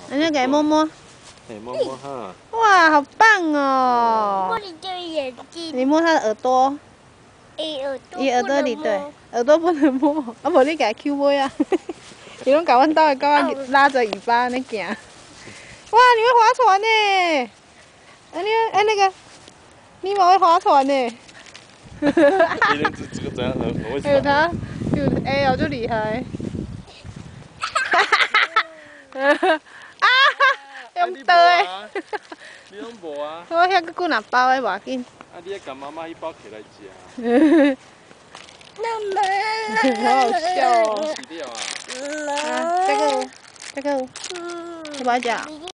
人家给摸摸。 摸摸哈。 哇，好棒哦！ 摸你的眼睛。 你摸它的耳朵。伊耳朵里对，耳朵不能摸，啊无你给它揪尾啊！伊拢甲阮兜的狗仔拉着尾巴安尼行。哇，你会划船呢！那个，你嘛会划船呢？ 别人这个怎样会还有他，哎呦，就厉害！啊！用刀的。 你拢无啊？ 我遐佫拿包的，无要紧。 啊，你甲妈妈一包起来食。 妈妈。 好好笑哦！ 洗掉啊！ 啊，这个，你把它讲。